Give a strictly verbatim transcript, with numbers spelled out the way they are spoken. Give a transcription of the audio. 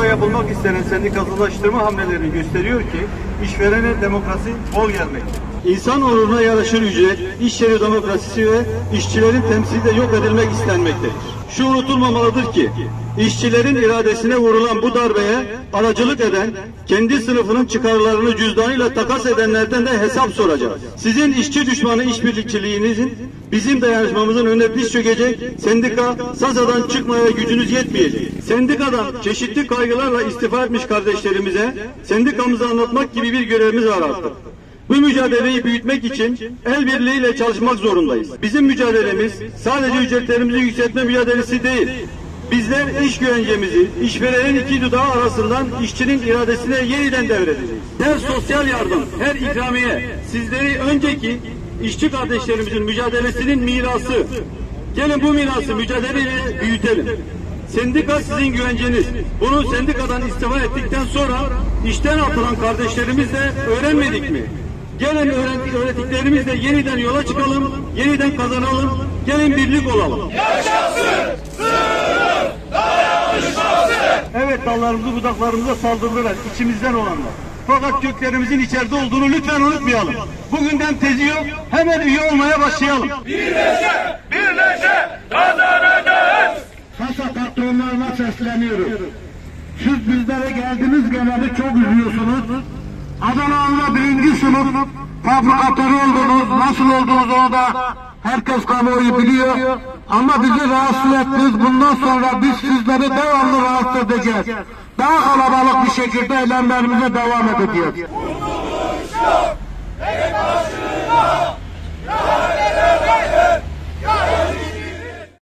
yapılmak istenen sendikalılaştırma hamlelerini gösteriyor ki işverene demokrasi bol gelmekte. İnsan onuruna yaraşır ücret, iş yeri demokrasisi ve işçilerin temsili de yok edilmek istenmektedir. Şu unutulmamalıdır ki, işçilerin iradesine vurulan bu darbeye aracılık eden, kendi sınıfının çıkarlarını cüzdanıyla takas edenlerden de hesap soracağız. Sizin işçi düşmanı işbirlikçiliğinizin, bizim dayanışmamızın önüne diz çökecek, sendika sasadan çıkmaya gücünüz yetmeyecek. Sendikadan çeşitli kaygılarla istifa etmiş kardeşlerimize, sendikamızı anlatmak gibi bir görevimiz var artık. Bu mücadeleyi büyütmek için el birliğiyle çalışmak zorundayız. Bizim mücadelemiz sadece ücretlerimizi yükseltme mücadelesi değil. Bizler iş güvencemizi, işverenin iki dudağı arasından işçinin iradesine yeniden devredeceğiz. Her sosyal yardım, her ikramiye sizleri önceki işçi kardeşlerimizin mücadelesinin mirası. Gelin bu mirası mücadeleyle büyütelim. Sendika sizin güvenceniz. Bunu sendikadan istifa ettikten sonra işten atılan kardeşlerimizle öğrenmedik mi? Gelin öğrettiklerimizle yeniden yola çıkalım, yeniden kazanalım, gelin birlik olalım. Yaşasın sınıf dayanışması! Evet, dallarımızı budaklarımıza saldırdılar, içimizden olanlar. Fakat köklerimizin içeride olduğunu lütfen unutmayalım. Bugünden tezi yok, hemen üye olmaya başlayalım. Birleşe, birleşe kazanacağız! Sasa patronlarına sesleniyorum. Siz bizlere geldiniz geleli çok üzüyorsunuz. Adana'nda birinci sınıf fabrikatörü oldunuz. Nasıl olduğunuzu o da herkes kamuoyu biliyor. Ama bizi rahatsız ettiniz. Bundan sonra biz sizleri devamlı rahatsız edeceğiz. Daha kalabalık bir şekilde eylemlerimize devam edeceğiz. Kurtuluş yok!